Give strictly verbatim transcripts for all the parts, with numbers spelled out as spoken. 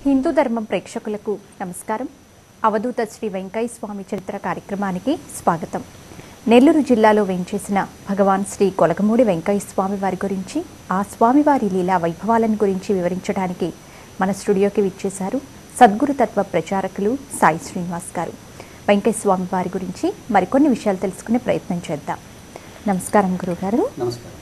హిందూ ధర్మం ప్రేక్షకులకు నమస్కారం. అవధూత శ్రీ వెంకయ్య స్వామి చరిత్ర కార్యక్రమానికి స్వాగతం. నెల్లూరు జిల్లాలో వేంచేసిన భగవాన్ శ్రీ కొలగమూడి వెంకయ్య స్వామి వారి గురించి, ఆ స్వామివారి లీలా వైభవాలను గురించి వివరించడానికి మన స్టూడియోకి విచ్చేశారు సద్గురు తత్వ ప్రచారకులు సాయి శ్రీనివాస్ గారు. వెంకయ్య స్వామి వారి గురించి మరికొన్ని విషయాలు తెలుసుకునే ప్రయత్నం చేద్దాం. నమస్కారం గురుగారు. నమస్కారం.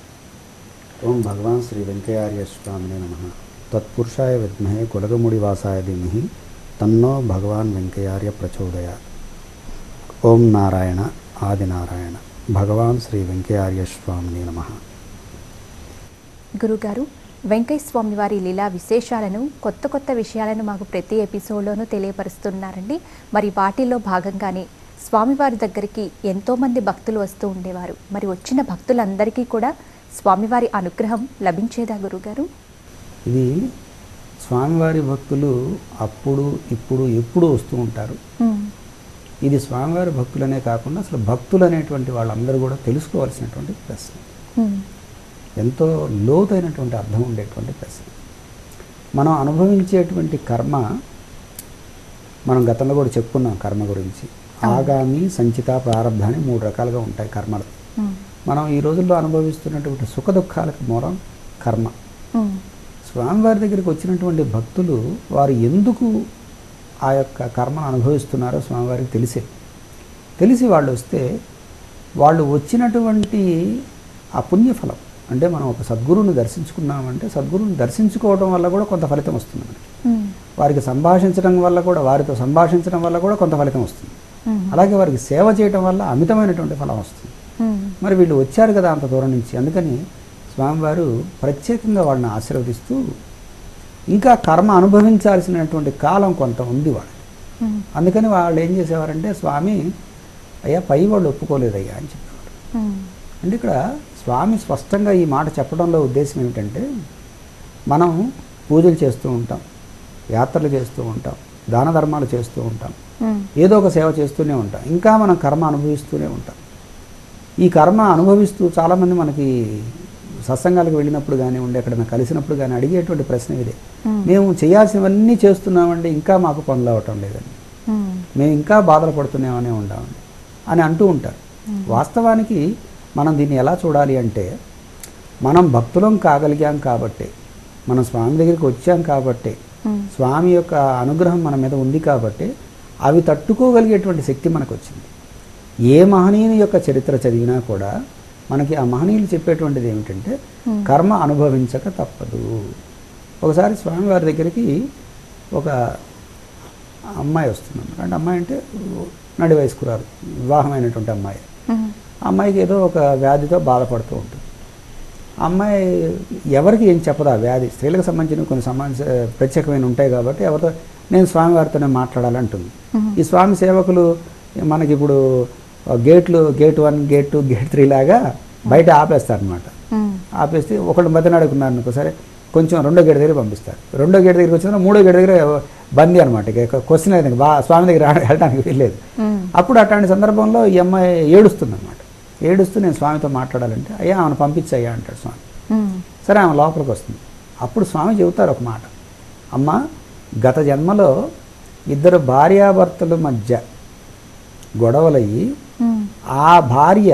ఓం భగవాన్ శ్రీ వెంకయ్య స్వామినే నమః. తత్పురుషాయ విద్మహే కొలగముడి వాసాయ ధీమహి తన్నో భగవాన్ వెంకయ్య ప్రచోదయాత్. ఓం నారాయణ ఆదినారాయణ భగవాన్ శ్రీ వెంకయ్య స్వామినే నమః. గురుగారు, వెంకయ్య స్వామి వారి లీలా విశేషాలను, కొత్త కొత్త విషయాలను మాకు ప్రతి ఎపిసోడ్లోనూ తెలియపరుస్తున్నారండి. మరి వాటిలో భాగంగానే స్వామివారి దగ్గరికి ఎంతోమంది భక్తులు వస్తూ ఉండేవారు. మరి వచ్చిన భక్తులందరికీ కూడా స్వామివారి అనుగ్రహం లభించేదా గురుగారు? ఇది స్వామివారి భక్తులు అప్పుడు ఇప్పుడు ఎప్పుడు వస్తూ ఉంటారు. ఇది స్వామివారి భక్తులనే కాకుండా అసలు భక్తులు అనేటువంటి వాళ్ళందరూ కూడా తెలుసుకోవాల్సినటువంటి ప్రశ్న. ఎంతో లోతైనటువంటి అర్థం ఉండేటువంటి ప్రశ్న. మనం అనుభవించేటువంటి కర్మ, మనం గతంలో కూడా చెప్పుకున్నాం కర్మ గురించి. ఆగామి, సంచిత, ప్రారంధ అని మూడు రకాలుగా ఉంటాయి కర్మలు. మనం ఈ రోజుల్లో అనుభవిస్తున్నటువంటి సుఖ దుఃఖాలకు మూలం కర్మ. స్వామివారి దగ్గరికి వచ్చినటువంటి భక్తులు వారు ఎందుకు ఆ యొక్క కర్మను అనుభవిస్తున్నారో స్వామివారికి తెలిసే తెలిసి వాళ్ళు వస్తే వాళ్ళు వచ్చినటువంటి ఆ పుణ్యఫలం, అంటే మనం ఒక సద్గురువుని దర్శించుకున్నామంటే సద్గురువుని దర్శించుకోవడం వల్ల కూడా కొంత ఫలితం వస్తుంది మనకి. వారికి సంభాషించడం వల్ల కూడా, వారితో సంభాషించడం వల్ల కూడా కొంత ఫలితం వస్తుంది. అలాగే వారికి సేవ చేయడం వల్ల అమితమైనటువంటి ఫలం వస్తుంది. మరి వీళ్ళు వచ్చారు కదా అంత దూరం నుంచి, అందుకని స్వామివారు ప్రత్యేకంగా వాళ్ళని ఆశీర్వదిస్తూ ఇంకా కర్మ అనుభవించాల్సినటువంటి కాలం కొంత ఉంది వాళ్ళకి. అందుకని వాళ్ళు ఏం చేసేవారంటే, స్వామి అయ్యా పై వాళ్ళు ఒప్పుకోలేదయ్యా అని చెప్పేవారు. అంటే ఇక్కడ స్వామి స్పష్టంగా ఈ మాట చెప్పడంలో ఉద్దేశం ఏమిటంటే, మనం పూజలు చేస్తూ ఉంటాం, యాత్రలు చేస్తూ ఉంటాం, దాన ధర్మాలు చేస్తూ ఉంటాం, ఏదో ఒక సేవ చేస్తూనే ఉంటాం, ఇంకా మనం కర్మ అనుభవిస్తూనే ఉంటాం. ఈ కర్మ అనుభవిస్తూ చాలామంది మనకి సత్సంగాలకు వెళ్ళినప్పుడు కానివ్వండి, ఎక్కడైనా కలిసినప్పుడు కానీ అడిగేటువంటి ప్రశ్న ఇదే, మేము చేయాల్సినవన్నీ చేస్తున్నామండి, ఇంకా మాకు పనులు అవ్వటం లేదండి, మేము ఇంకా బాధలు పడుతున్నామనే ఉంటామండి అని అంటూ ఉంటారు. వాస్తవానికి మనం దీన్ని ఎలా చూడాలి అంటే, మనం భక్తులం కాగలిగాం కాబట్టి, మనం స్వామి దగ్గరికి వచ్చాం కాబట్టి, స్వామి యొక్క అనుగ్రహం మన మీద ఉంది కాబట్టి అవి తట్టుకోగలిగేటువంటి శక్తి మనకు వచ్చింది. ఏ మహనీయుని యొక్క చరిత్ర చదివినా కూడా మనకి ఆ మహనీయులు చెప్పేటువంటిది ఏమిటంటే, కర్మ అనుభవించక తప్పదు. ఒకసారి స్వామివారి దగ్గరికి ఒక అమ్మాయి వస్తుంది. అంటే అమ్మాయి అంటే నడి వయస్కురాలు, వివాహమైనటువంటి అమ్మాయి. అమ్మాయికి ఏదో ఒక వ్యాధితో బాధపడుతూ ఉంటుంది. అమ్మాయి ఎవరికి ఏం చెప్పదు. ఆ వ్యాధి స్త్రీలకు సంబంధించిన కొన్ని సంబంధించి ప్రత్యేకమైన ఉంటాయి కాబట్టి ఎవరితో నేను స్వామివారితోనే మాట్లాడాలంటుంది. ఈ స్వామి సేవకులు మనకి ఇప్పుడు గేట్లు, gate one, gate two, gate three లాగా బయట ఆపేస్తారు అనమాట. ఆపేస్తే ఒకళ్ళు మధ్యన అడుగున్నారు అనుకో, సరే కొంచెం రెండో గేట్ దగ్గర పంపిస్తారు. రెండో గేట్ దగ్గరికి వచ్చిన మూడో గేట్ దగ్గర బందీ అనమాట. ఇక క్వశ్చన్ అయితే బా స్వామి దగ్గర వెళ్ళడానికి వెళ్ళలేదు. అప్పుడు అట్లాంటి సందర్భంలో ఈ అమ్మాయి ఏడుస్తుంది అనమాట. ఏడుస్తూ నేను స్వామితో మాట్లాడాలంటే, అయ్యా ఆమెను పంపించయ్యా అంటాడు స్వామి. సరే ఆమె లోపలికి వస్తుంది. అప్పుడు స్వామి చెబుతారు ఒక మాట, అమ్మ గత జన్మలో ఇద్దరు భార్యాభర్తల మధ్య గొడవలయ్యి ఆ భార్య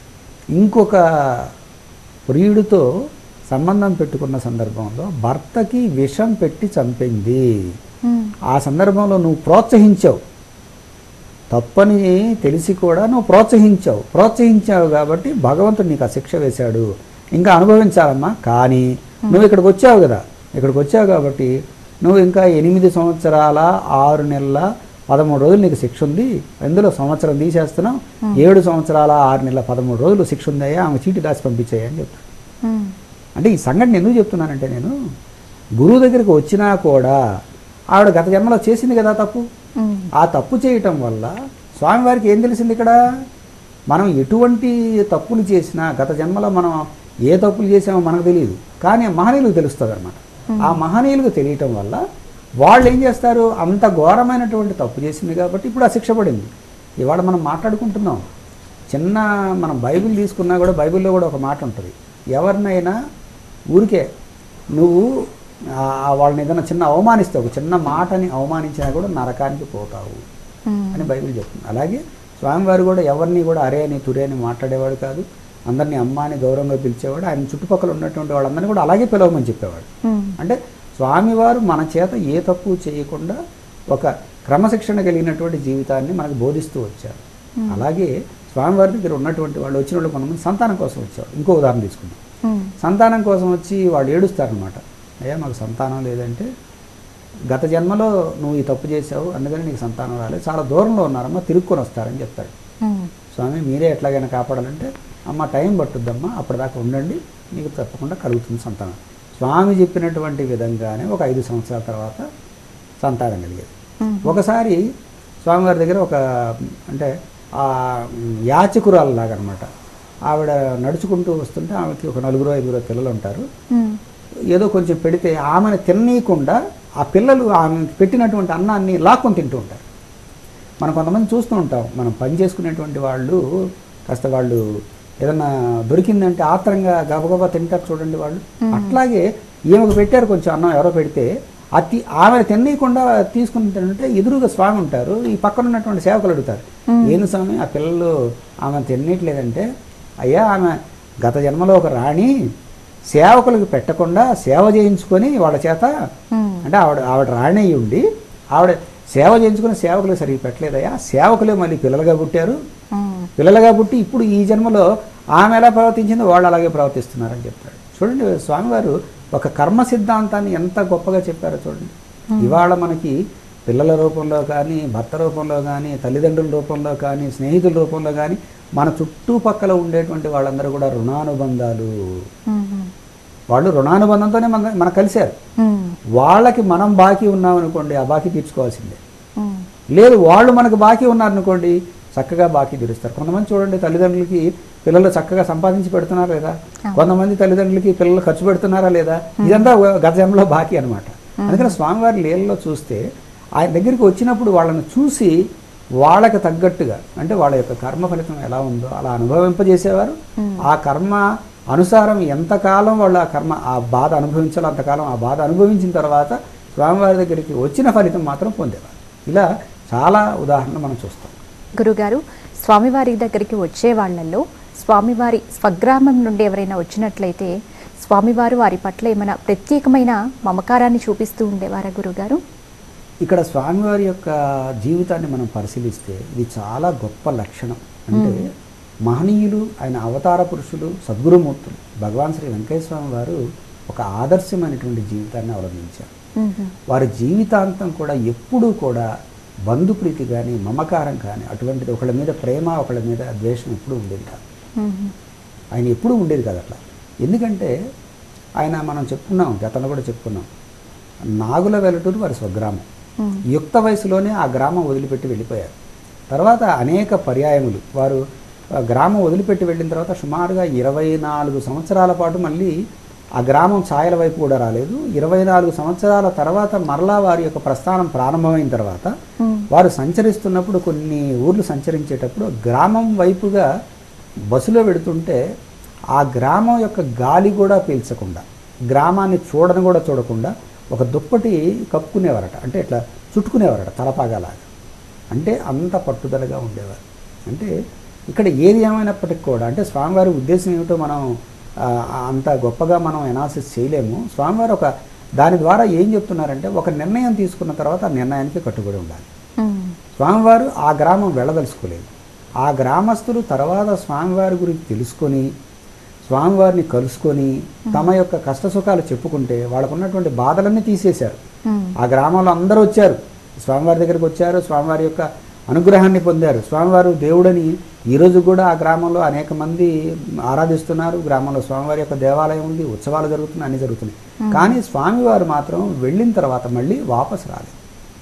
ఇంకొక ప్రియుడితో సంబంధం పెట్టుకున్న సందర్భంలో భర్తకి విషం పెట్టి చంపింది. ఆ సందర్భంలో నువ్వు ప్రోత్సహించావు, తప్పని తెలిసి కూడా నువ్వు ప్రోత్సహించావు ప్రోత్సహించావు కాబట్టి భగవంతుడు నీకు ఆ శిక్ష వేశాడు, ఇంకా అనుభవించాలమ్మా. కానీ నువ్వు ఇక్కడికి వచ్చావు కదా, ఇక్కడికి వచ్చావు కాబట్టి నువ్వు ఇంకా ఎనిమిది సంవత్సరాల ఆరు నెలల పదమూడు రోజులు నీకు శిక్ష ఉంది. అందులో సంవత్సరం తీసేస్తున్నావు, ఏడు సంవత్సరాల ఆరు నెలల పదమూడు రోజులు శిక్ష ఉందయ్యా, ఆమె చీటి దాచి పంపించాయా అని చెప్తాను. అంటే ఈ సంఘటన ఎందుకు చెప్తున్నానంటే, నేను గురువు దగ్గరికి వచ్చినా కూడా ఆవిడ గత జన్మలో చేసింది కదా తప్పు. ఆ తప్పు చేయటం వల్ల స్వామివారికి ఏం తెలిసింది, ఇక్కడ మనం ఎటువంటి తప్పులు చేసినా గత జన్మలో మనం ఏ తప్పులు చేసామో మనకు తెలియదు, కానీ మహనీయులకు తెలుస్తుంది అనమాట. ఆ మహనీయులకు తెలియటం వల్ల వాళ్ళు ఏం చేస్తారు, అంత ఘోరమైనటువంటి తప్పు చేసింది కాబట్టి ఇప్పుడు ఆ శిక్ష పడింది. ఇవాళ మనం మాట్లాడుకుంటున్నాం, చిన్న మనం బైబిల్ తీసుకున్నా కూడా బైబిల్లో కూడా ఒక మాట ఉంటుంది, ఎవరినైనా ఊరికే నువ్వు వాళ్ళని ఏదైనా చిన్న అవమానిస్తావు, చిన్న మాటని అవమానించినా కూడా నరకానికి పోతావు అని బైబిల్ చెప్తుంది. అలాగే స్వామివారు కూడా ఎవరిని కూడా అరే అని తురే అని మాట్లాడేవాడు కాదు, అందరినీ అమ్మ అని గౌరవంగా పిలిచేవాడు. ఆయన చుట్టుపక్కల ఉన్నటువంటి వాళ్ళందరినీ కూడా అలాగే పిలవమని చెప్పేవాడు. అంటే స్వామివారు మన చేత ఏ తప్పు చేయకుండా ఒక క్రమశిక్షణ కలిగినటువంటి జీవితాన్ని మనకు బోధిస్తూ వచ్చారు. అలాగే స్వామివారి దగ్గర ఉన్నటువంటి వాళ్ళు వచ్చిన వాళ్ళు కొంతమంది సంతానం కోసం వచ్చారు. ఇంకో ఉదాహరణ తీసుకుందాం. సంతానం కోసం వచ్చి వాళ్ళు ఏడుస్తారనమాట. అయ్యా మాకు సంతానం లేదంటే, గత జన్మలో నువ్వు ఈ తప్పు చేసావు అందుకని నీకు సంతానం రాలేదు, చాలా దూరంలో ఉన్నారమ్మా తిరుక్కొని వస్తారని చెప్తాడు. స్వామి మీరే ఎట్లాగైనా కాపాడాలంటే, అమ్మ టైం పట్టుద్దమ్మా, అప్పటిదాకా ఉండండి, మీకు తప్పకుండా కలుగుతుంది సంతానం. స్వామి చెప్పినటువంటి విధంగానే ఒక ఐదు సంవత్సరాల తర్వాత సంతానం కలిగేది. ఒకసారి స్వామివారి దగ్గర ఒక అంటే ఆ యాచకురాలలాగా అనమాట, ఆవిడ నడుచుకుంటూ వస్తుంటే ఆమెకి ఒక నలుగురు ఐదుగురు పిల్లలు ఉంటారు. ఏదో కొంచెం పెడితే ఆమెను తిననీయకుండా ఆ పిల్లలు ఆమె పెట్టినటువంటి అన్నాన్ని లాక్కొని తింటూ ఉంటారు. మనం కొంతమంది చూస్తూ ఉంటాం, మనం పని చేసుకునేటువంటి వాళ్ళు కాస్త వాళ్ళు ఏదన్నా దొరికిందంటే ఆత్రంగా గబగబా తింటారు చూడండి వాళ్ళు. అట్లాగే ఈమెకు పెట్టారు కొంచెం అన్నం, ఎవరో పెడితే అతి ఆమెను తిననీయకుండా తీసుకుని తింటే ఎదురుగా స్వామి ఉంటారు, ఈ పక్కన ఉన్నటువంటి సేవకులు అడుగుతారు, ఏను స్వామి ఆ పిల్లలు ఆమె తినట్లేదంటే, అయ్యా ఆమె గత జన్మలో ఒక రాణి సేవకులకు పెట్టకుండా సేవ చేయించుకొని వాళ్ళ చేత, అంటే ఆవిడ ఆవిడ రాణి అయ్యి ఉండి ఆవిడ సేవ చేయించుకుని సేవకులకు సరిగ్గా పెట్టలేదయ్యా, సేవకులే మళ్ళీ పిల్లలుగా పుట్టారు, పిల్లలుగా పుట్టి ఇప్పుడు ఈ జన్మలో ఆమె ఎలా ప్రవర్తించిందో వాళ్ళు అలాగే ప్రవర్తిస్తున్నారని చెప్తాడు. చూడండి స్వామివారు ఒక కర్మ సిద్ధాంతాన్ని ఎంత గొప్పగా చెప్పారో చూడండి. ఇవాళ మనకి పిల్లల రూపంలో కానీ, భర్త రూపంలో కానీ, తల్లిదండ్రుల రూపంలో కానీ, స్నేహితుల రూపంలో కానీ మన చుట్టుపక్కల ఉండేటువంటి వాళ్ళందరూ కూడా రుణానుబంధాలు. వాళ్ళు రుణానుబంధంతోనే మన మనకు కలిశారు. వాళ్ళకి మనం బాకీ ఉన్నాం అనుకోండి, ఆ బాకీ తీర్చుకోవాల్సిందే. లేదు వాళ్ళు మనకు బాకీ ఉన్నారనుకోండి, చక్కగా బాకీ తీరుస్తారు. కొంతమంది చూడండి తల్లిదండ్రులకి పిల్లలు చక్కగా సంపాదించి పెడుతున్నారా లేదా, కొంతమంది తల్లిదండ్రులకి పిల్లలు ఖర్చు పెడుతున్నారా లేదా, ఇదంతా గత జన్మలో బాకీ అనమాట. అందుకని స్వామివారి లీలలో చూస్తే ఆయన దగ్గరికి వచ్చినప్పుడు వాళ్ళని చూసి వాళ్ళకి తగ్గట్టుగా, అంటే వాళ్ళ యొక్క కర్మ ఫలితం ఎలా ఉందో అలా అనుభవింపజేసేవారు. ఆ కర్మ అనుసారం ఎంతకాలం వాళ్ళు ఆ కర్మ ఆ బాధ అనుభవించాలో అంతకాలం ఆ బాధ అనుభవించిన తర్వాత స్వామివారి దగ్గరికి వచ్చిన ఫలితం మాత్రం పొందేవారు. ఇలా చాలా ఉదాహరణలు మనం చూస్తాం. గురుగారు, స్వామివారి దగ్గరికి వచ్చే వాళ్ళల్లో స్వామివారి స్వగ్రామం నుండి ఎవరైనా వచ్చినట్లయితే స్వామివారు వారి పట్ల ఏమైనా ప్రత్యేకమైన మమకారాన్ని చూపిస్తూ ఉండేవారా గురుగారు? ఇక్కడ స్వామివారి యొక్క జీవితాన్ని మనం పరిశీలిస్తే ఇది చాలా గొప్ప లక్షణం. అంటే మహనీయులు, ఆయన అవతార పురుషులు, సద్గురుమూర్తులు భగవాన్ శ్రీ వెంకయ్య స్వామి వారు ఒక ఆదర్శమైనటువంటి జీవితాన్ని అవలంబించారు. వారి జీవితాంతం కూడా ఎప్పుడూ కూడా బంధుప్రీతి కానీ, మమకారం కానీ, అటువంటిది ఒకళ్ళ మీద ప్రేమ ఒకళ్ళ మీద ద్వేషం ఎప్పుడూ ఉండేది కాదు. ఆయన ఎప్పుడూ ఉండేది కాదు అట్లా. ఎందుకంటే ఆయన మనం చెప్పుకున్నాం, గతంలో కూడా చెప్పుకున్నాం, నాగుల వెలటూరు వారి స్వగ్రామం. యుక్త వయసులోనే ఆ గ్రామం వదిలిపెట్టి వెళ్ళిపోయారు. తర్వాత అనేక పర్యాయములు వారు గ్రామం వదిలిపెట్టి వెళ్ళిన తర్వాత సుమారుగా ఇరవై నాలుగు సంవత్సరాల పాటు మళ్ళీ ఆ గ్రామం ఛాయల వైపు కూడా రాలేదు. ఇరవై నాలుగు సంవత్సరాల తర్వాత మరలా వారి యొక్క ప్రస్థానం ప్రారంభమైన తర్వాత వారు సంచరిస్తున్నప్పుడు, కొన్ని ఊర్లు సంచరించేటప్పుడు గ్రామం వైపుగా బస్సులో వెడుతుంటే ఆ గ్రామం యొక్క గాలి కూడా పీల్చకుండా, గ్రామాన్ని చూడని కూడా చూడకుండా ఒక దుప్పటి కప్పుకునేవారట, అంటే ఇట్లా చుట్టుకునేవారట తలపాగాలాగా. అంటే అంత పట్టుదలగా ఉండేవారు. అంటే ఇక్కడ ఏది ఏమైనప్పటికీ కూడా, అంటే స్వామివారి ఉద్దేశం ఏమిటో మనం అంత గొప్పగా మనం ఎనాలిసిస్ చేయలేము. స్వామివారు ఒక దాని ద్వారా ఏం చెప్తున్నారంటే, ఒక నిర్ణయం తీసుకున్న తర్వాత ఆ నిర్ణయానికి కట్టుబడి ఉండాలి. స్వామివారు ఆ గ్రామం వెళ్ళదలుచుకోలేదు. ఆ గ్రామస్తులు తర్వాత స్వామివారి గురించి తెలుసుకొని స్వామివారిని కలుసుకొని తమ యొక్క కష్ట సుఖాలు చెప్పుకుంటే వాళ్ళకు ఉన్నటువంటి బాధలన్నీ తీసేశారు. ఆ గ్రామంలో అందరూ వచ్చారు, స్వామివారి దగ్గరికి వచ్చారు, స్వామివారి యొక్క అనుగ్రహాన్ని పొందారు. స్వామివారు దేవుడని ఈరోజు కూడా ఆ గ్రామంలో అనేక మంది ఆరాధిస్తున్నారు. గ్రామంలో స్వామివారి యొక్క దేవాలయం ఉంది, ఉత్సవాలు జరుగుతున్నాయి, అన్నీ జరుగుతున్నాయి. కానీ స్వామివారు మాత్రం వెళ్ళిన తర్వాత మళ్ళీ వాపసు రాలేదు.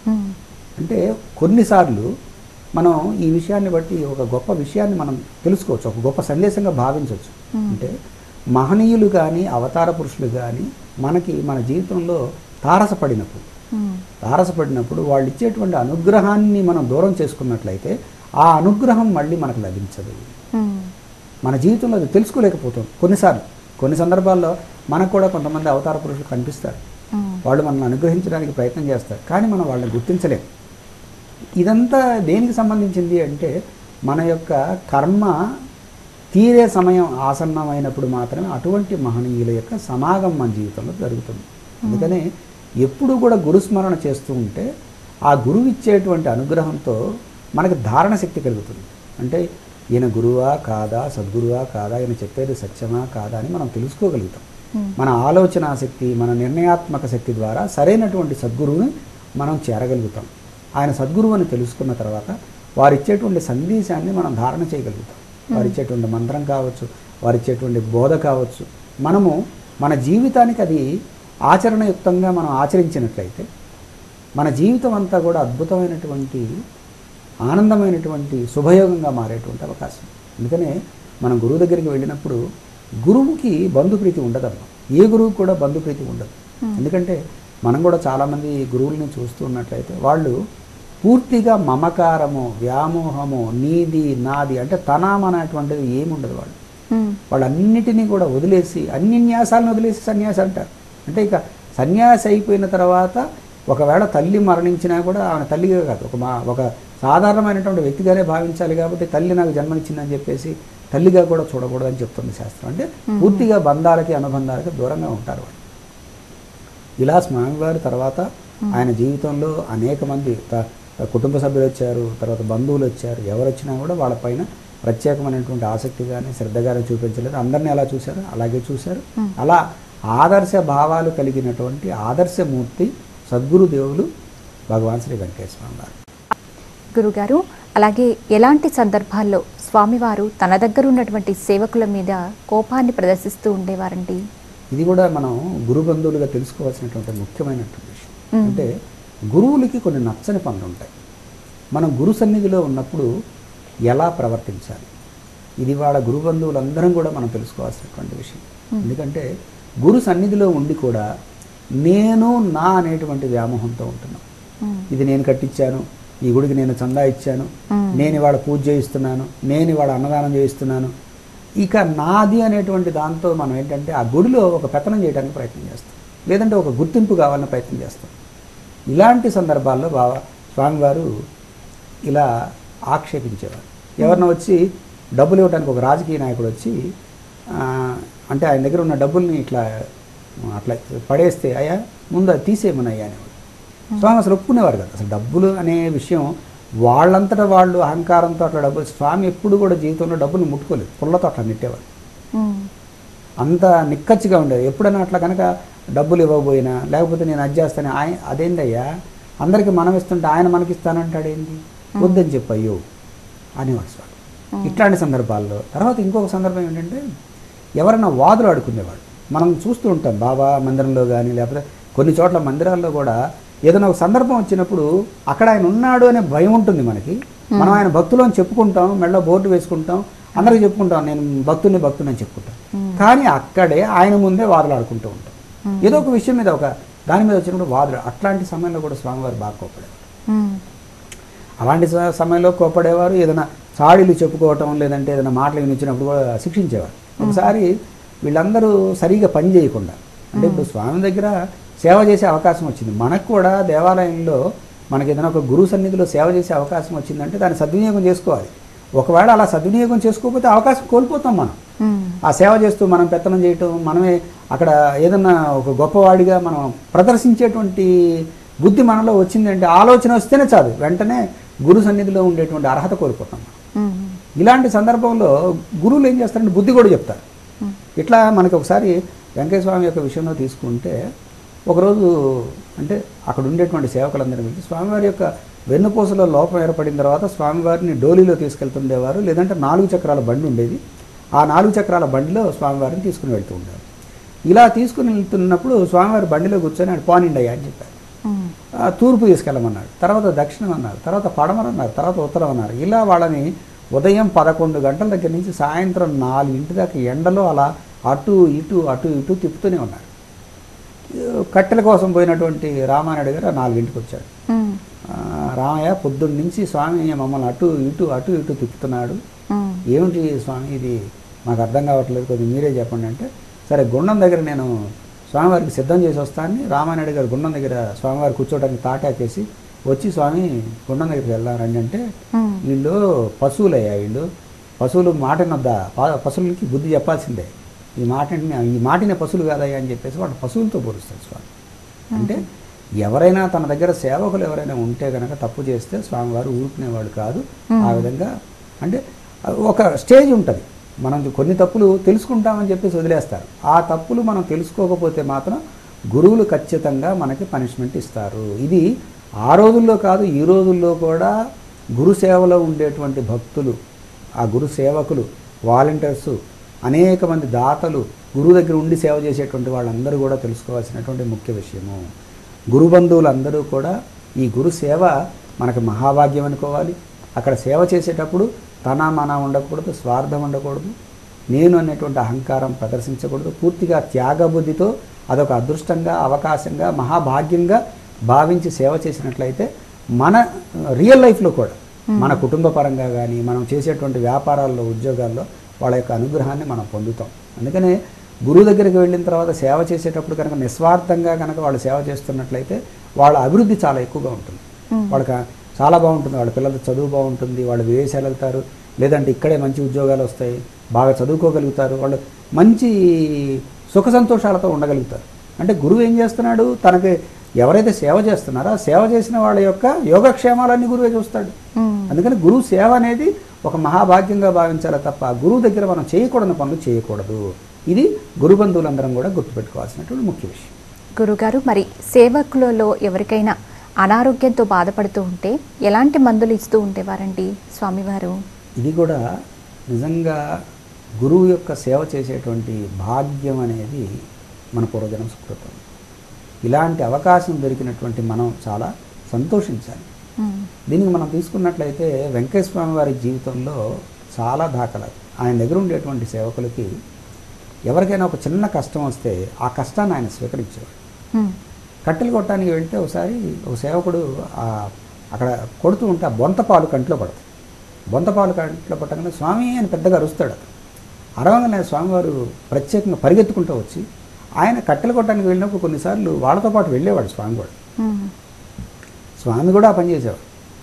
అంటే కొన్నిసార్లు మనం ఈ విషయాన్ని బట్టి ఒక గొప్ప విషయాన్ని మనం తెలుసుకోవచ్చు, ఒక గొప్ప సందేశంగా భావించవచ్చు. అంటే మహనీయులు కానీ, అవతార పురుషులు కానీ మనకి మన జీవితంలో తారసపడినప్పుడు తారసపడినప్పుడు వాళ్ళు ఇచ్చేటువంటి అనుగ్రహాన్ని మనం దూరం చేసుకున్నట్లయితే ఆ అనుగ్రహం మళ్ళీ మనకు లభించదు. మన జీవితంలో అది తెలుసుకోలేకపోతాం. కొన్నిసార్లు కొన్ని సందర్భాల్లో మనకు కూడా కొంతమంది అవతార పురుషులు కనిపిస్తారు. వాళ్ళు మనల్ని అనుగ్రహించడానికి ప్రయత్నం చేస్తారు, కానీ మనం వాళ్ళని గుర్తించలేం. ఇదంతా దేనికి సంబంధించింది అంటే మన యొక్క కర్మ తీరే సమయం ఆసన్నమైనప్పుడు మాత్రమే అటువంటి మహనీయుల యొక్క సమాగం మన జీవితంలో జరుగుతుంది. అందుకనే ఎప్పుడు కూడా గురుస్మరణ చేస్తూ ఉంటే ఆ గురువు ఇచ్చేటువంటి అనుగ్రహంతో మనకు ధారణ శక్తి కలుగుతుంది. అంటే ఈయన గురువా కాదా, సద్గురువా కాదా, ఈయన చెప్పేది సత్యమా కాదా అని మనం తెలుసుకోగలుగుతాం. మన ఆలోచన శక్తి, మన నిర్ణయాత్మక శక్తి ద్వారా సరైనటువంటి సద్గురువుని మనం చేరగలుగుతాం. ఆయన సద్గురువు అని తెలుసుకున్న తర్వాత వారిచ్చేటువంటి సందేశాన్ని మనం ధారణ చేయగలుగుతాం. వారిచ్చేటువంటి మంత్రం కావచ్చు, వారిచ్చేటువంటి బోధ కావచ్చు, మనము మన జీవితానికి అది ఆచరణయుక్తంగా మనం ఆచరించినట్లయితే మన జీవితం అంతా కూడా అద్భుతమైనటువంటి ఆనందమైనటువంటి శుభయోగంగా మారేటువంటి అవకాశం. అందుకనే మనం గురువు దగ్గరికి వెళ్ళినప్పుడు గురువుకి బంధుప్రీతి ఉండదమ్మా. ఏ గురువు కూడా బంధుప్రీతి ఉండదు. ఎందుకంటే మనం కూడా చాలామంది గురువుల్ని చూస్తూ ఉన్నట్లయితే వాళ్ళు పూర్తిగా మమకారము, వ్యామోహము, నీది నాది అంటే తనాం అనేటువంటిది ఏముండదు. వాళ్ళు వాళ్ళన్నిటినీ కూడా వదిలేసి అన్ని న్యాసాలను వదిలేసి సన్యాసి అంటారు. అంటే ఇక సన్యాసి అయిపోయిన తర్వాత ఒకవేళ తల్లి మరణించినా కూడా ఆమె తల్లిగా కాదు, ఒక మా ఒక సాధారణమైనటువంటి వ్యక్తిగానే భావించాలి. కాబట్టి తల్లి నాకు జన్మనిచ్చిందని చెప్పేసి తల్లిగా కూడా చూడకూడదని చెప్తుంది శాస్త్రం. అంటే పూర్తిగా బంధాలకి అనుబంధాలకి దూరంగా ఉంటారు వాళ్ళు. ఇలా స్వామివారి తర్వాత ఆయన జీవితంలో అనేక మంది కుటుంబ సభ్యులు వచ్చారు, తర్వాత బంధువులు వచ్చారు. ఎవరు వచ్చినా కూడా వాళ్ళపైన ప్రత్యేకమైనటువంటి ఆసక్తి కానీ శ్రద్ధ కానీ చూపించలేదు. అందరినీ ఎలా చూశారు అలాగే చూశారు. అలా ఆదర్శ భావాలు కలిగినటువంటి ఆదర్శమూర్తి సద్గురుదేవులు భగవాన్ శ్రీ వెంకటేశ్వర వారు. గురుగారు, అలాగే ఎలాంటి సందర్భాల్లో స్వామివారు తన దగ్గర ఉన్నటువంటి సేవకుల మీద కోపాన్ని ప్రదర్శిస్తూ ఉండేవారండి? ఇది కూడా మనం గురు బంధువులుగా తెలుసుకోవాల్సినటువంటి ముఖ్యమైనటువంటి విషయం. అంటే గురువులకి కొన్ని నచ్చని పనులు ఉంటాయి. మనం గురు సన్నిధిలో ఉన్నప్పుడు ఎలా ప్రవర్తించాలి, ఇది వాళ్ళ గురు బంధువులందరం కూడా మనం తెలుసుకోవాల్సినటువంటి విషయం. ఎందుకంటే గురు సన్నిధిలో ఉండి కూడా నేను నా అనేటువంటి వ్యామోహంతో ఉంటున్నాం. ఇది నేను కట్టించాను, ఈ గుడికి నేను చందా ఇచ్చాను, నేను ఇవాళ పూజ చేయిస్తున్నాను, నేను ఇవాళ అన్నదానం చేయిస్తున్నాను, ఇక నాది అనేటువంటి దాంతో మనం ఏంటంటే ఆ గుడిలో ఒక పెత్తనం చేయడానికి ప్రయత్నం చేస్తాం, లేదంటే ఒక గుర్తింపు కావాలని ప్రయత్నం చేస్తాం. ఇలాంటి సందర్భాల్లో బాబా స్వామివారు ఇలా ఆక్షేపించేవారు. ఎవరిన వచ్చి డబ్బులు ఇవ్వడానికి ఒక రాజకీయ నాయకుడు వచ్చి అంటే ఆయన దగ్గర ఉన్న డబ్బుల్ని ఇట్లా అట్లా పడేస్తే అయ్యా ముందు అది తీసేయమని అయ్యా అనేవాడు. స్వామి అసలు ఒప్పుకునేవారు కదా. అసలు డబ్బులు అనే విషయం వాళ్ళంతటా వాళ్ళు అహంకారంతో అట్లా డబ్బులు, స్వామి ఎప్పుడు కూడా జీవితంలో డబ్బులు ముట్టుకోలేదు, పుల్లతో అట్లా నెట్టేవారు. అంత నిక్కచ్చిగా ఉండేది. ఎప్పుడైనా అట్లా కనుక డబ్బులు ఇవ్వబోయినా లేకపోతే నేను అది చేస్తాను, ఆయన అదేందయ్యా అందరికీ మనం ఇస్తుంటే ఆయన మనకి ఇస్తానంటాడు ఏంటి, వద్దని చెప్పు అయ్యో అనేవాడు స్వామి. ఇట్లాంటి సందర్భాల్లో తర్వాత ఇంకొక సందర్భం ఏంటంటే ఎవరైనా వాదులు ఆడుకునేవాడు. మనం చూస్తూ ఉంటాం బాబా మందిరంలో కానీ లేకపోతే కొన్ని చోట్ల మందిరాల్లో కూడా ఏదైనా ఒక సందర్భం వచ్చినప్పుడు అక్కడ ఆయన ఉన్నాడు అనే భయం ఉంటుంది మనకి. మనం ఆయన భక్తులు అని చెప్పుకుంటాం, మెళ్ళ బోర్డు వేసుకుంటాం, అందరికీ చెప్పుకుంటాం నేను భక్తుని భక్తుని అని చెప్పుకుంటాం. కానీ అక్కడే ఆయన ముందే వాదులు ఆడుకుంటూ ఉంటాం. ఏదో ఒక విషయం మీద ఒక దాని మీద వచ్చినప్పుడు వాదులు. అట్లాంటి సమయంలో కూడా స్వామివారు బాగా కోపడేవారు. అలాంటి సమయంలో కోపడేవారు. ఏదైనా చాడీలు చెప్పుకోవటం లేదంటే ఏదైనా మాటలు వినిచ్చినప్పుడు కూడా శిక్షించేవారు. ఒకసారి వీళ్ళందరూ సరిగా పని చేయకుండా, అంటే ఇప్పుడు స్వామి దగ్గర సేవ చేసే అవకాశం వచ్చింది, మనకు కూడా దేవాలయంలో మనకి ఏదైనా ఒక గురు సన్నిధిలో సేవ చేసే అవకాశం వచ్చిందంటే దాన్ని సద్వినియోగం చేసుకోవాలి. ఒకవేళ అలా సద్వినియోగం చేసుకోకపోతే అవకాశం కోల్పోతాం మనం. ఆ సేవ చేస్తూ మనం పెత్తనం చేయటం, మనమే అక్కడ ఏదన్నా ఒక గొప్పవాడిగా మనం ప్రదర్శించేటువంటి బుద్ధి మనలో వచ్చిందంటే, ఆలోచన వస్తేనే చాలు వెంటనే గురు సన్నిధిలో ఉండేటువంటి అర్హత కోల్పోతాం మనం. ఇలాంటి సందర్భంలో గురువులు ఏం చేస్తారంటే బుద్ధి కూడా చెప్తారు. ఇట్లా మనకి ఒకసారి వెంకటేశ్వర స్వామి యొక్క విషయంలో తీసుకుంటే ఒకరోజు అంటే అక్కడ ఉండేటువంటి సేవకులందరి గురించి స్వామివారి యొక్క వెన్నుపూసలో లోపం ఏర్పడిన తర్వాత స్వామివారిని డోలీలో తీసుకెళ్తుండేవారు, లేదంటే నాలుగు చక్రాల బండి ఉండేది. ఆ నాలుగు చక్రాల బండిలో స్వామివారిని తీసుకుని వెళ్తూ ఉండేవారు. ఇలా తీసుకుని వెళ్తున్నప్పుడు స్వామివారి బండిలో కూర్చొని ఆయన పోనిండి అయ్యా అని చెప్పారు. తూర్పు తీసుకెళ్ళమన్నాడు, తర్వాత దక్షిణం అన్నారు, తర్వాత పడమర అన్నారు, తర్వాత ఉత్తరం అన్నారు. ఇలా వాళ్ళని ఉదయం పదకొండు గంటల దగ్గర నుంచి సాయంత్రం నాలుగింటి దాకా ఎండలో అలా అటు ఇటు అటు ఇటు తిప్పుతూనే ఉన్నారు. కట్టెల కోసం పోయినటువంటి రామానాయుడు గారు నాలుగింటికి వచ్చాడు. రామయ్య పొద్దున్న నుంచి స్వామి మమ్మల్ని అటు ఇటు అటు ఇటు తిప్పుతున్నాడు, ఏమిటి స్వామి ఇది మాకు అర్థం కావట్లేదు, కొద్దిగా మీరే చెప్పండి అంటే, సరే గుండం దగ్గర నేను స్వామివారికి సిద్ధం చేసి వస్తానని రామానాయుడు గారు గుండం దగ్గర స్వామివారి కూర్చోవడానికి తాటాకేసి వచ్చి స్వామి గుండం దగ్గరికి వెళ్దారండి అంటే వీళ్ళు పశువులయ్యా వీళ్ళు పశువులు మాటనొద్దా పశువులకి బుద్ధి చెప్పాల్సిందే ఈ మాటని ఈ మాటినే పశువులు కాదయ్యా అని చెప్పేసి వాళ్ళు పశువులతో పోలుస్తారు స్వామి. అంటే ఎవరైనా తన దగ్గర సేవకులు ఎవరైనా ఉంటే కనుక తప్పు చేస్తే స్వామివారు ఊరుకునేవాడు కాదు. ఆ విధంగా అంటే ఒక స్టేజ్ ఉంటుంది, మనం కొన్ని తప్పులు తెలుసుకుంటామని చెప్పేసి వదిలేస్తారు. ఆ తప్పులు మనం తెలుసుకోకపోతే మాత్రం గురువులు ఖచ్చితంగా మనకి పనిష్మెంట్ ఇస్తారు. ఇది ఆ రోజుల్లో కాదు, ఈ రోజుల్లో కూడా గురు సేవలో ఉండేటువంటి భక్తులు, ఆ గురు సేవకులు, వాలంటీర్సు, అనేక మంది దాతలు, గురువు దగ్గర ఉండి సేవ చేసేటువంటి వాళ్ళందరూ కూడా తెలుసుకోవాల్సినటువంటి ముఖ్య విషయము. గురు బంధువులందరూ కూడా ఈ గురు సేవ మనకు మహాభాగ్యం అనుకోవాలి. అక్కడ సేవ చేసేటప్పుడు తన మన ఉండకూడదు, స్వార్థం ఉండకూడదు, నేను అనేటువంటి అహంకారం ప్రదర్శించకూడదు. పూర్తిగా త్యాగబుద్ధితో అదొక అదృష్టంగా, అవకాశంగా, మహాభాగ్యంగా భావించి సేవ చేసినట్లయితే మన రియల్ లైఫ్లో కూడా మన కుటుంబ పరంగా కానీ మనం చేసేటువంటి వ్యాపారాల్లో, ఉద్యోగాల్లో వాళ్ళ యొక్క అనుగ్రహాన్ని మనం పొందుతాం. అందుకనే గురువు దగ్గరికి వెళ్ళిన తర్వాత సేవ చేసేటప్పుడు కనుక నిస్వార్థంగా కనుక వాళ్ళు సేవ చేస్తున్నట్లయితే వాళ్ళ అభివృద్ధి చాలా ఎక్కువగా ఉంటుంది. వాళ్ళకి చాలా బాగుంటుంది, వాళ్ళ పిల్లల చదువు బాగుంటుంది, వాళ్ళు విదేశాలు వెళ్తారు, లేదంటే ఇక్కడే మంచి ఉద్యోగాలు వస్తాయి, బాగా చదువుకోగలుగుతారు, వాళ్ళు మంచి సుఖ సంతోషాలతో ఉండగలుగుతారు. అంటే గురువు ఏం చేస్తున్నాడు, తనకి ఎవరైతే సేవ చేస్తున్నారో ఆ సేవ చేసిన వాళ్ళ యొక్క యోగక్షేమాలన్నీ గురువే చూస్తాడు. అందుకని గురువు సేవ అనేది ఒక మహాభాగ్యంగా భావించాలి తప్ప గురువు దగ్గర మనం చేయకూడని పనులు చేయకూడదు. ఇది గురు బంధువులందరం కూడా గుర్తుపెట్టుకోవాల్సినటువంటి ముఖ్య విషయం. గురుగారు, మరి సేవకులలో ఎవరికైనా అనారోగ్యంతో బాధపడుతూ ఉంటే ఎలాంటి మందులు ఇస్తూ ఉండేవారండి స్వామివారు? ఇది కూడా నిజంగా గురువు యొక్క సేవ చేసేటువంటి భాగ్యం అనేది మన పూర్వజన్మ సుకృతం. ఇలాంటి అవకాశం దొరికినటువంటి మనం చాలా సంతోషించాలి. దీనికి మనం తీసుకున్నట్లయితే వెంకయ్య స్వామి వారి జీవితంలో చాలా దాఖలాలు. ఆయన దగ్గర ఉండేటువంటి సేవకులకి ఎవరికైనా ఒక చిన్న కష్టం వస్తే ఆ కష్టాన్ని ఆయన స్వీకరించేవాడు. కట్టెలు కొట్టడానికి వెళ్తే ఒకసారి ఒక సేవకుడు అక్కడ కొడుతూ ఉంటే ఆ బొంతపాలు కంట్లో పడతాయి. బొంతపాలు కంట్లో పట్టగానే స్వామి అని పెద్దగా అరుస్తాడు. అరవంగానే స్వామివారు ప్రత్యేకంగా పరిగెత్తుకుంటూ వచ్చి ఆయన కట్టెలు కొట్టడానికి వెళ్ళినప్పుడు కొన్నిసార్లు వాళ్ళతో పాటు వెళ్ళేవాడు స్వామి కూడా. స్వామి కూడా ఆ పని చేసేవాడు.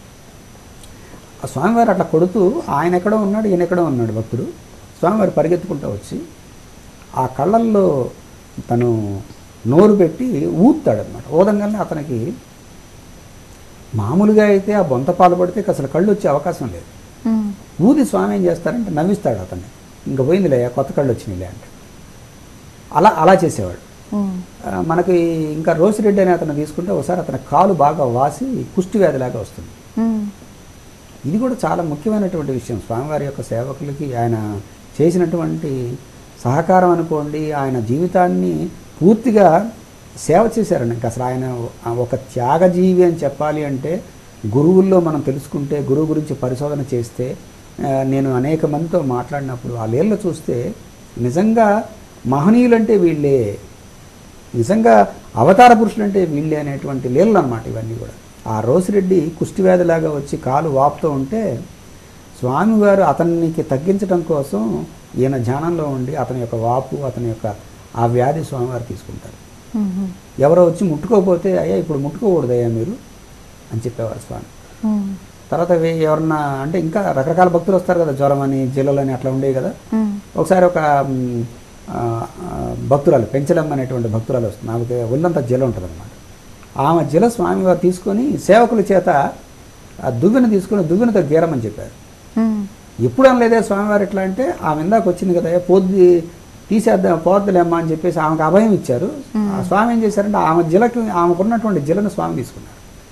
ఆ స్వామివారు అట్లా కొడుతూ ఆయన ఎక్కడో ఉన్నాడు, ఈయన ఎక్కడో ఉన్నాడు భక్తుడు. స్వామివారు పరిగెత్తుకుంటూ వచ్చి ఆ కళ్ళల్లో తను నోరు పెట్టి ఊతాడనమాట. ఊదంగానే అతనికి మామూలుగా అయితే ఆ బొంత పాలు పడితే అసలు కళ్ళు వచ్చే అవకాశం లేదు. ఊది స్వామి ఏం చేస్తారంటే నవ్విస్తాడు అతన్ని, ఇంకా పోయిందిలే కొత్త కళ్ళు వచ్చినాయిలే అంటే. అలా అలా చేసేవాడు. మనకి ఇంకా రోసిరెడ్డి అనే అతను తీసుకుంటే ఒకసారి అతని కాలు బాగా వాసి కుష్టి వ్యాధిలాగా వస్తుంది. ఇది కూడా చాలా ముఖ్యమైనటువంటి విషయం. స్వామివారి యొక్క సేవకులకి ఆయన చేసినటువంటి సహకారం అనుకోండి, ఆయన జీవితాన్ని పూర్తిగా సేవ చేశారండి. ఇంకా అసలు ఆయన ఒక త్యాగజీవి అని చెప్పాలి అంటే గురువుల్లో మనం తెలుసుకుంటే, గురువు గురించి పరిశోధన చేస్తే, నేను అనేక మందితో మాట్లాడినప్పుడు ఆ లేళ్ళు చూస్తే నిజంగా మహనీయులంటే వీళ్ళే, నిజంగా అవతార పురుషులంటే వీళ్ళే అనేటువంటి లేళ్ళు అన్నమాట ఇవన్నీ కూడా. ఆ రోసిరెడ్డి కుష్టివ్యాధిలాగా వచ్చి కాలు వాపుతూ ఉంటే స్వామివారు అతనికి తగ్గించడం కోసం ఈయన ధ్యానంలో ఉండి అతని యొక్క వాపు, అతని యొక్క ఆ వ్యాధి స్వామివారు తీసుకుంటారు. ఎవరో వచ్చి ముట్టుకోకపోతే అయ్యా ఇప్పుడు ముట్టుకోకూడదయ్యా మీరు అని చెప్పేవారు స్వామి. తర్వాత ఎవరన్నా అంటే ఇంకా రకరకాల భక్తులు వస్తారు కదా, జ్వరం అని జిల్లలు అని అట్లా ఉండేవి కదా. ఒకసారి ఒక భక్తురాలు పెంచలమ్మ అనేటువంటి భక్తురాలు వస్తుంది, ఆమెకి ఒళ్ళంతా జిల ఉంటుంది అన్నమాట. ఆమె జిల స్వామివారు తీసుకొని సేవకుల చేత ఆ దువ్వెన తీసుకొని దువ్వెనతో గీరమని చెప్పారు. ఎప్పుడు అనలేదే స్వామివారు ఎట్లా అంటే ఆమె ఇందాక వచ్చింది కదా పోద్ది తీసేద్దాం పోద్దులేమ్మా అని చెప్పేసి ఆమెకు అభయం ఇచ్చారు. ఆ స్వామి ఏం చేశారంటే ఆమె జిలకి ఆమెకున్నటువంటి జిలను స్వామి తీసుకున్నారు.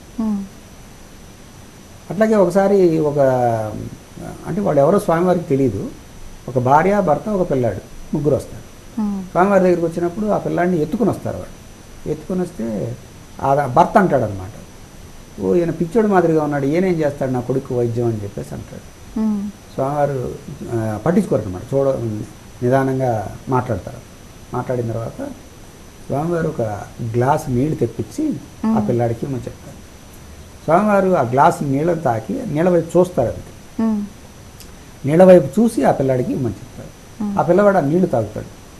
అట్లాగే ఒకసారి ఒక అంటే వాళ్ళు ఎవరో స్వామివారికి తెలియదు, ఒక భార్య భర్త ఒక పిల్లాడు ముగ్గురు వస్తారు. స్వామివారి దగ్గరికి వచ్చినప్పుడు ఆ పిల్లాడిని ఎత్తుకుని వస్తారు. వాడు ఎత్తుకొని వస్తే ఆ భర్త అంటాడు అనమాట, ఓ ఈయన పిచ్చోడు మాదిరిగా ఉన్నాడు, ఈయనేం చేస్తాడు నా కొడుకు వైద్యం అని చెప్పేసి అంటాడు. స్వామివారు పట్టించుకోరు అనమాట, చూడ నిదానంగా మాట్లాడతారు. మాట్లాడిన తర్వాత స్వామివారు ఒక గ్లాసు నీళ్లు తెప్పించి ఆ పిల్లాడికి ఇవ్వమని చెప్తారు. స్వామివారు ఆ గ్లాసు నీళ్ళని తాకి నీళ్ళ వైపు చూస్తారు. అంతే నీళ్ళ వైపు చూసి ఆ పిల్లాడికి ఇవ్వమని చెప్తారు. ఆ పిల్లవాడు ఆ నీళ్లు తాగుతాడు.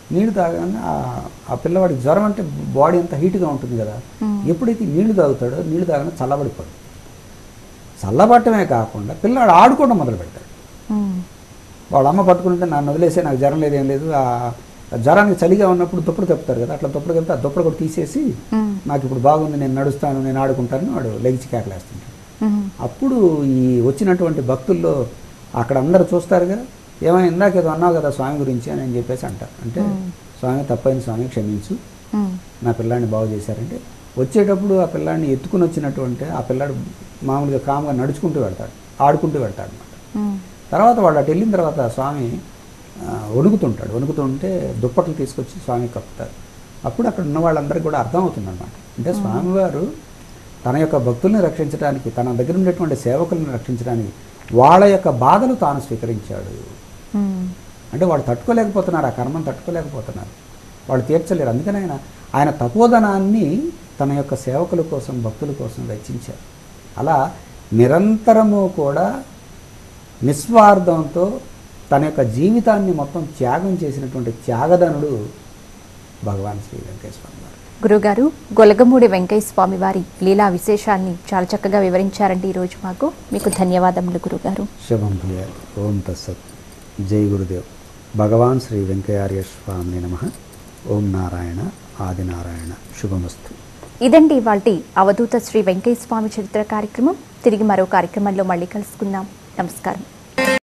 నీళ్లు తాగానే ఆ- ఆ పిల్లవాడికి జ్వరం అంటే బాడీ అంతా హీట్గా ఉంటుంది కదా, మ్మ్. ఎప్పుడైతే నీళ్లు తాగుతాడో నీళ్లు తాగానే చల్లబడిపోతుంది. చల్లబట్టమే కాకుండా పిల్లాడు ఆడుకోవడం మొదలు పెడతాడు. మ్మ్. వాళ్ళ అమ్మ పట్టుకుంటే నన్ను వదిలేసే, నాకు జ్వరం లేదు ఏం లేదు, ఆ జ్వరానికి చలిగా ఉన్నప్పుడు దుప్పటి తెప్పుతారు కదా, అట్లా దుప్పటి తెప్పితే ఆ దుప్పటి కూడా తీసేసి మ్మ్. నాకు ఇప్పుడు బాగుంది, నేను నడుస్తాను, నేను ఆడుకుంటాను, వాడు లెగిచి కేకలేస్తుంటాడు. మ్మ్. అప్పుడు ఈ వచ్చినటువంటి భక్తుల్లో అక్కడ అందరూ చూస్తారు కదా, ఏమైనా ఇందాక ఏదో అన్నావు కదా స్వామి గురించి అని అని చెప్పేసి అంటారు. అంటే మ్మ్. స్వామి తప్పైంది స్వామి క్షమించు, మ్మ్. నా పిల్లాడిని బాగు చేశారంటే వచ్చేటప్పుడు ఆ పిల్లాడిని ఎత్తుకుని వచ్చినటువంటి ఆ పిల్లాడు మామూలుగా కామ్గా నడుచుకుంటూ వెళ్తాడు, ఆడుకుంటూ వెళ్తాడు అనమాట. మ్మ్. తర్వాత వాళ్ళు అటు వెళ్ళిన తర్వాత స్వామి ఆ, వణుకుతుంటాడు. వణుకుతుంటే దుప్పట్లు తీసుకొచ్చి స్వామి కప్పుతారు. అప్పుడు అక్కడ ఉన్న వాళ్ళందరికీ కూడా అర్థమవుతుంది అనమాట. అంటే స్వామివారు తన యొక్క భక్తుల్ని రక్షించడానికి, తన దగ్గర ఉండేటువంటి సేవకులను రక్షించడానికి వాళ్ళ యొక్క బాధలు తాను స్వీకరించాడు. మ్మ్. అంటే వాళ్ళు తట్టుకోలేకపోతున్నారు, ఆ కర్మను తట్టుకోలేకపోతున్నారు, వాళ్ళు తీర్చలేరు. అందుకని ఆయన ఆయన తపోధనాన్ని తన యొక్క సేవకుల కోసం, భక్తుల కోసం వెచ్చించారు. అలా నిరంతరము కూడా నిస్వార్థంతో తన యొక్క జీవితాన్ని మొత్తం త్యాగం చేసినటువంటి త్యాగధనుడు భగవాన్ శ్రీ వెంకటేశ్వర స్వామి వారు. గురుగారు, గొలగమూడి వెంకయ్య స్వామి వారి లీలా విశేషాన్ని చాలా చక్కగా వివరించారండి ఈరోజు మాకు. మీకు ధన్యవాదములు గురుగారు. శుభం భూయాత్. ఓం తత్సత్. జై గురుదేవ్. భగవాన్ శ్రీ వెంకయ్యార్య స్వామి నమః. ఓం నారాయణ ఆదినారాయణ. శుభమస్తు. ఇదండి ఇవాల్టి అవధూత శ్రీ వెంకయ్య స్వామి చరిత్ర కార్యక్రమం. తిరిగి మరో కార్యక్రమంలో మళ్ళీ కలుసుకుందాం. నమస్కారం.